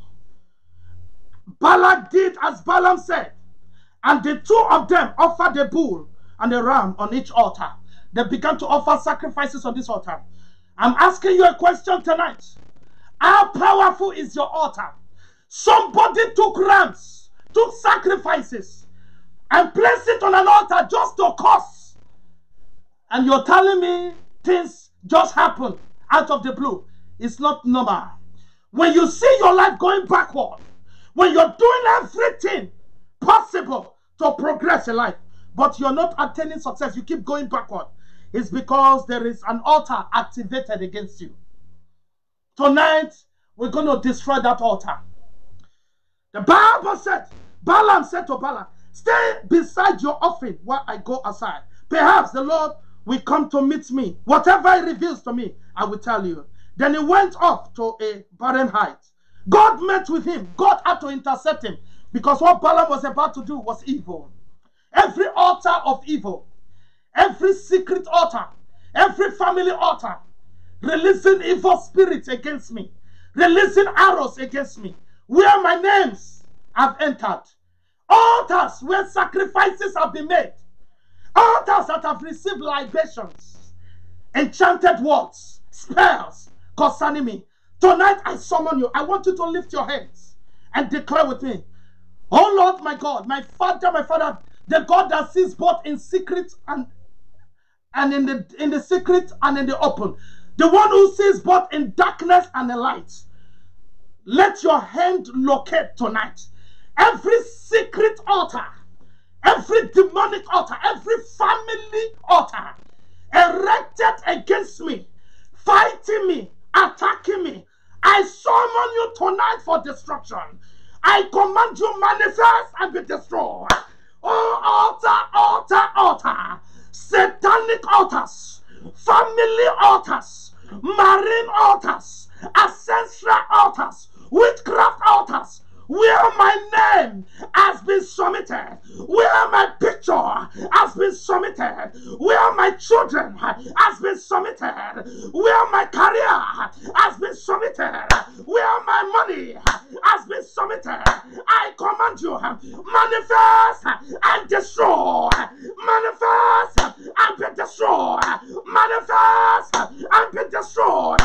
Balak did as Balaam said, and the two of them offered a bull and a ram on each altar. They began to offer sacrifices on this altar. I'm asking you a question tonight. How powerful is your altar? Somebody took rams, took sacrifices, and placed it on an altar just to curse. And you're telling me things just happen out of the blue. It's not normal. When you see your life going backward, when you're doing everything possible to progress in life, but you're not attaining success, you keep going backward, it's because there is an altar activated against you. Tonight, we're going to destroy that altar. The Bible said, Balaam said to Balak, stay beside your offering while I go aside. Perhaps the Lord will come to meet me. Whatever he reveals to me, I will tell you. Then he went off to a barren height. God met with him. God had to intercept him because what Balaam was about to do was evil. Every altar of evil, every secret altar, every family altar, releasing evil spirits against me, releasing arrows against me, where my names have entered. Altars where sacrifices have been made. Altars that have received libations, enchanted words, spells concerning me. Tonight I summon you. I want you to lift your hands and declare with me, oh Lord my God, my Father, my Father, the God that sees both in secret and, and in the in the secret and in the open. The one who sees both in darkness and in light. Let your hand locate tonight every secret altar, every demonic altar, every family altar erected against me, fighting me, attacking me. I summon you tonight for destruction. I command you manifest and be destroyed. Oh, altar, altar, altar, satanic altars, family altars, marine altars, ancestral altars, witchcraft altars, where my name has been submitted, where my picture has been submitted, where my children has been submitted, where my career has been submitted, where my money has been submitted. I command you, manifest and destroy, manifest and be destroyed, manifest and be destroyed,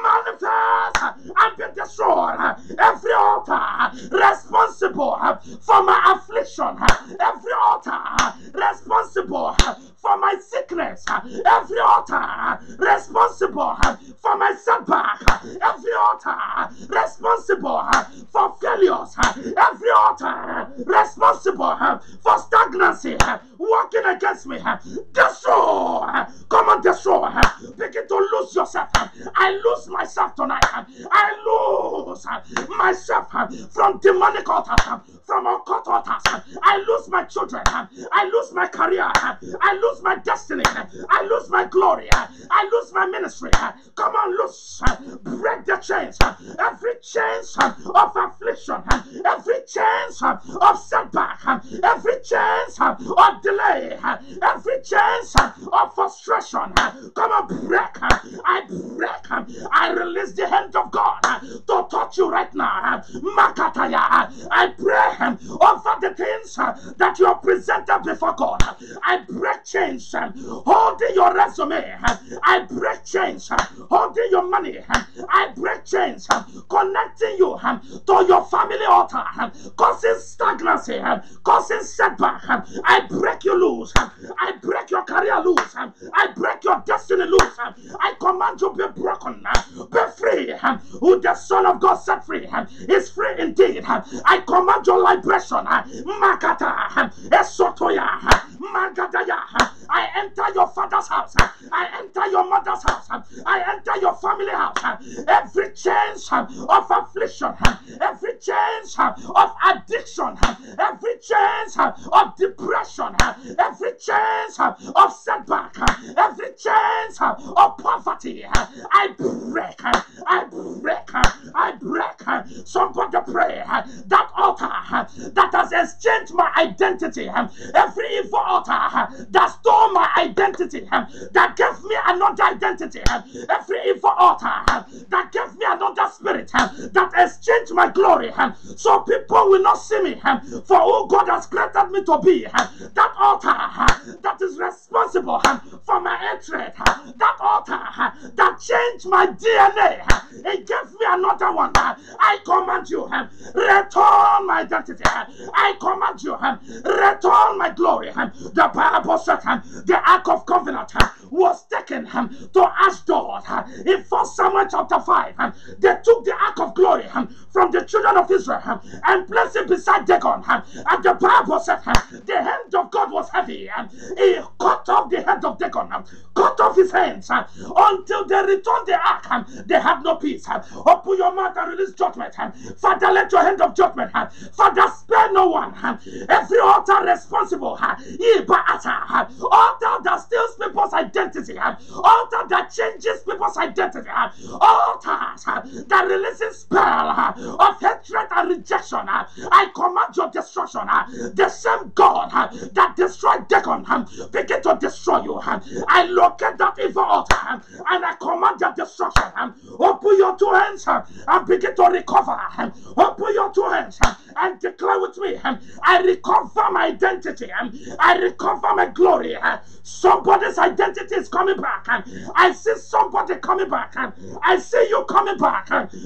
manifest and be destroyed. Every altar responsible for my affliction, every altar responsible for my sickness, every altar responsible for my setback, every altar responsible for failures, every altar responsible for stagnancy, working against me, destroy. Come on, destroy. Begin to lose yourself. I lose myself tonight. I lose myself from demonic altars, from occult altars. I lose my children. I lose my career. I lose my destiny. I lose my glory. I lose my ministry. Come on, loose. Break the chains. Every chains of affliction. Every chains of setback. Every chains of delay. Every chains of frustration. Come on, break. I break. I release the hand of God to touch you right now. Makataya. I pray over the things that you are presented before God. I break chains holding your resume. I break chains holding your money. I break chains connecting you to your family altar, causing stagnancy, causing setback. I break you loose. I break your career loose. I break your destiny loose. I command you be broken, be free. Who the Son of God set free is free indeed. I command your liberation. Makata, Esotoya, Magadaya. I enter your father's house. I enter your mother's house. I enter your family house. Every chains of affliction, every chains of addiction, every chains of depression, every chains of setback, every chains of poverty, I break, I break, I break. Somebody pray. That altar that has exchanged my identity, every evil altar that stole my identity, that gave me another identity, every evil altar that gave me another spirit, that exchanged my glory, so people will not see me for who God has created me to be. That altar that is responsible for my hatred, that altar that changed my D N A, it gave me another one. I command you, return my identity. I command you, return my glory. The Bible said the Ark of Covenant was taken to Ashdod. In First Samuel chapter five, they took the Ark of Glory from the children of Israel and placed it beside Dagon. And the Bible said the hand of God was heavy. He cut off the head of Dagon, cut off his hands until they returned the Ark. They had no peace. Open your mouth and release judgment. Father, let your hand of judgment. Father, spare no one. Every altar responsible, altar that steals people's identity, altar that changes people's identity, altars that releases spell of hatred and rejection. I command your destruction. The same God that destroyed Dagon begin to destroy you. I locate that evil altar and I command your destruction. Open your two hands and begin to recover. Open your two hands and declare with me, I recover my identity. I recover my glory. Somebody's identity is coming back. I see somebody coming back. I see you coming back.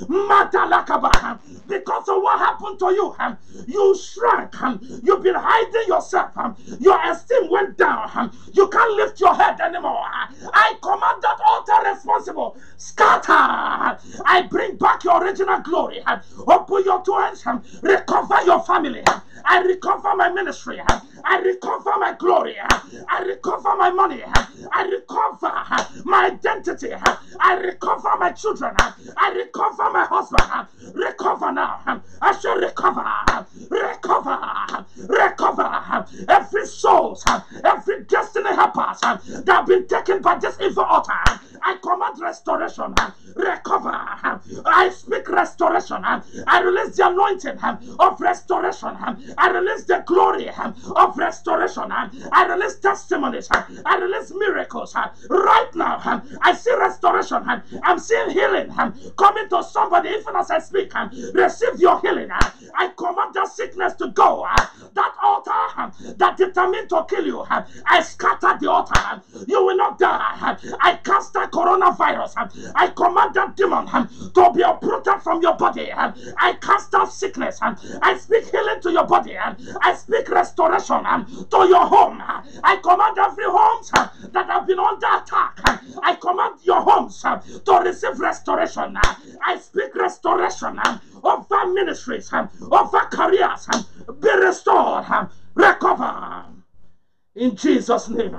Because of what happened to you, you shrank. You've been hiding yourself. Your esteem went down. You can't lift your head anymore. I command that altar responsible, scatter. I bring back your original glory. Open your two hands. Recover your family. I recover my ministry. I recover my glory. I recover my money. I recover my identity. I recover my children. I recover my husband. Recover now. I shall recover. Recover. Recover. Every soul, every destiny helpers that have been taken by this evil altar, I command restoration. Recover. I speak restoration. I release the anointing of restoration. I release the glory of restoration. I release testimonies. I release miracles. Right now, I see restoration. I'm seeing healing coming to somebody. Even as I speak, receive your healing. I command that sickness to go. That altar that determined to kill you, I scatter the altar. You will not die. I cast that coronavirus. I command that demon to be uprooted from your body. I cast out sickness. I speak healing to your body. I speak restoration to your home. I command every homes that have been under attack. I command your homes to receive restoration. I speak restoration over ministries, over careers. Be restored. Recover. In Jesus' name.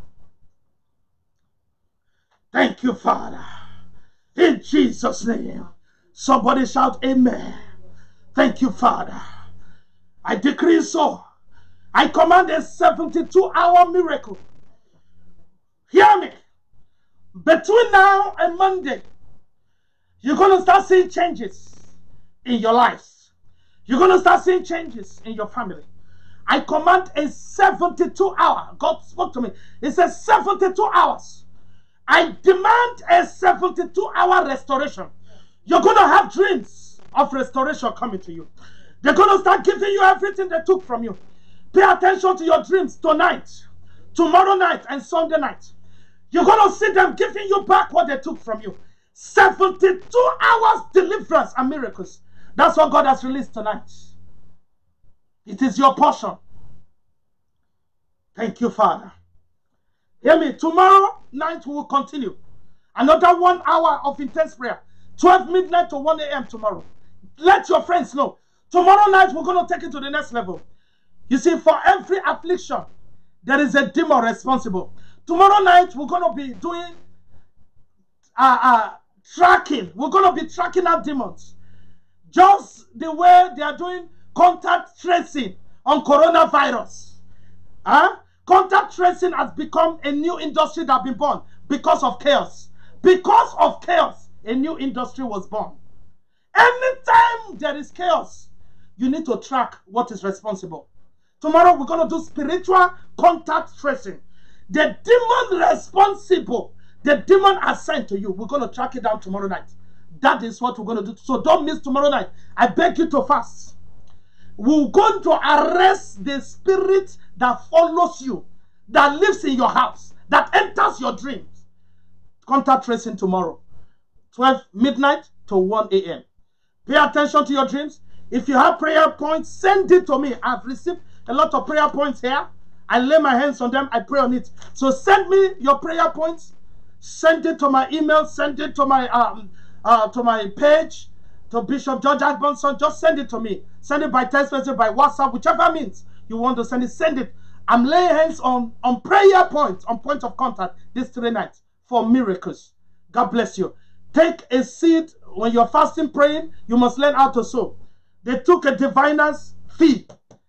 Thank you, Father. In Jesus' name. Somebody shout amen. Thank you, Father. I decree so. I command a seventy-two hour miracle. Hear me. Between now and Monday, you're going to start seeing changes in your lives. You're going to start seeing changes in your family. I command a seventy-two hour. God spoke to me. He says seventy-two hours. I demand a seventy-two hour restoration. You're going to have dreams of restoration coming to you. They're going to start giving you everything they took from you. Pay attention to your dreams tonight, tomorrow night, and Sunday night. You're going to see them giving you back what they took from you. seventy-two hours deliverance and miracles. That's what God has released tonight. It is your portion. Thank you, Father. Hear me. Tomorrow night we will continue. Another one hour of intense prayer. twelve midnight to one A M tomorrow. Let your friends know. Tomorrow night we're going to take it to the next level. You see, for every affliction, there is a demon responsible. Tomorrow night we're going to be doing uh, uh, tracking. We're going to be tracking out demons. Just the way they are doing contact tracing on coronavirus. Huh? Contact tracing has become a new industry that has been born because of chaos. Because of chaos, a new industry was born. Anytime there is chaos, you need to track what is responsible. Tomorrow we're going to do spiritual contact tracing. The demon responsible, the demon assigned to you, we're going to track it down tomorrow night. That is what we're going to do. So don't miss tomorrow night. I beg you to fast. We're going to arrest the spirit that follows you, that lives in your house, that enters your dreams. Contact tracing tomorrow, twelve midnight to one A M Pay attention to your dreams. If you have prayer points, send it to me. I've received a lot of prayer points here. I lay my hands on them. I pray on it. So send me your prayer points. Send it to my email. Send it to my um uh to my page, to Bishop George Agbonson. Just send it to me. Send it by text message, by WhatsApp, whichever means you want to send it. Send it. I'm laying hands on on prayer points, on point of contact this three nights for miracles. God bless you. Take a seed when you're fasting, praying. You must learn how to sow. They took a diviner's fee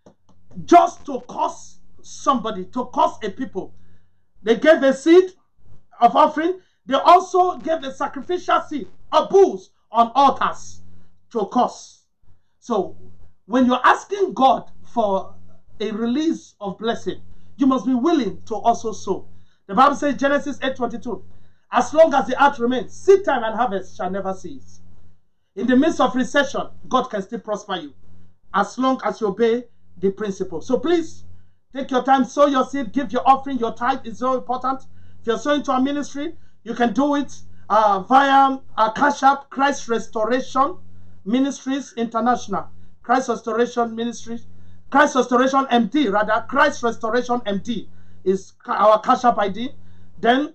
just to cause somebody, to cause a people. They gave a seed of offering. They also gave a sacrificial seed, a bulls on altars to cause. So when you're asking God for a release of blessing, you must be willing to also sow. The Bible says, Genesis eight twenty-two, as long as the earth remains, seed time and harvest shall never cease. In the midst of recession, God can still prosper you as long as you obey the principle. So please, take your time, sow your seed, give your offering. Your tithe is so important. If you're sowing to our ministry, you can do it uh, via our Cash App, Christ Restoration Ministries International. Christ Restoration Ministries, Christ Restoration M D, rather, Christ Restoration M D is our Cash App I D. Then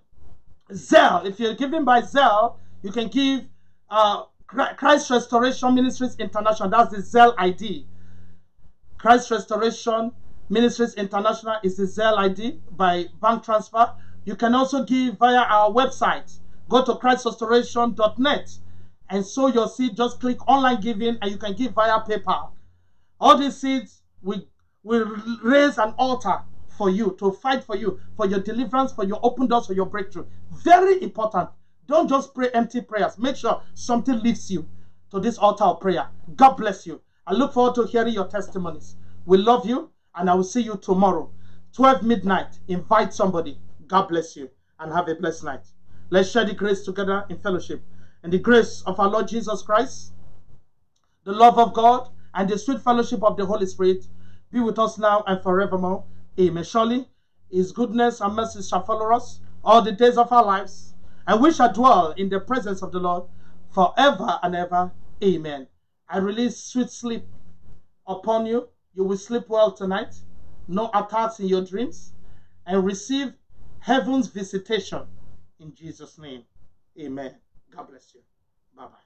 Zelle, if you're giving by Zelle, you can give uh, Christ Restoration Ministries International. That's the Zelle I D. Christ Restoration Ministries International is the Zelle I D by bank transfer. You can also give via our website. Go to christ restoration dot net and sow your seed. Just click online giving and you can give via PayPal. All these seeds will, will raise an altar for you, to fight for you, for your deliverance, for your open doors, for your breakthrough. Very important. Don't just pray empty prayers. Make sure something lifts you to this altar of prayer. God bless you. I look forward to hearing your testimonies. We love you, and I will see you tomorrow, twelve midnight. Invite somebody. God bless you, and have a blessed night. Let's share the grace together in fellowship. And the grace of our Lord Jesus Christ, the love of God, and the sweet fellowship of the Holy Spirit be with us now and forevermore. Amen. Surely His goodness and mercy shall follow us all the days of our lives, and we shall dwell in the presence of the Lord forever and ever. Amen. I release sweet sleep upon you. You will sleep well tonight. No attacks in your dreams. And receive heaven's visitation in Jesus' name. Amen. God bless you. Bye-bye.